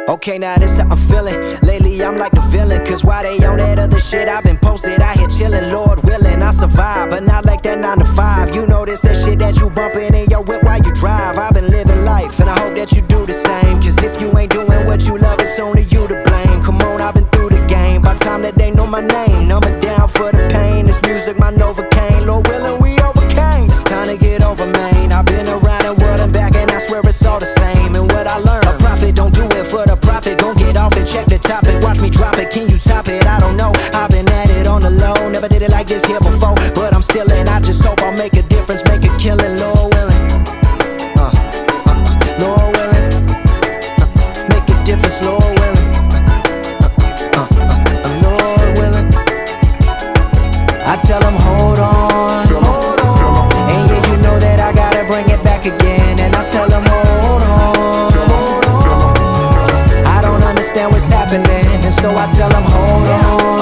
Okay, now this how I'm feeling. Lately I'm like the villain, cause while they on that other shit, I've been posted out here chillin'. Lord willing, I survive, but not like that 9 to 5. You know this, that shit that you bumpin' in your whip while you drive. I've been living life, and I hope that you do the same. Cause if you ain't doing what you love, it's only you to blame. Come on, I've been through the game. By the time that they know my name, number down for the pain. This music, my Novocaine. Lord willing, we overcame. It's time to get over, man. I've been around the world and back, and I swear it's all the same. And what I learned, a prophet don't do it for the profit. Gon' get off and check the topic. Watch me drop it, can you top it? I don't know, I've been at it on the low. Never did it like this here before, but I'm still in. I just hope I'll make a difference, make a killing. Lord willing, Lord willing, make a difference. Lord willing, Lord willing. I tell them hold on, hold on. And yeah, you know that I gotta bring it back again. And I tell them hold on, hold on. I don't understand what's happening, and so I tell them hold on.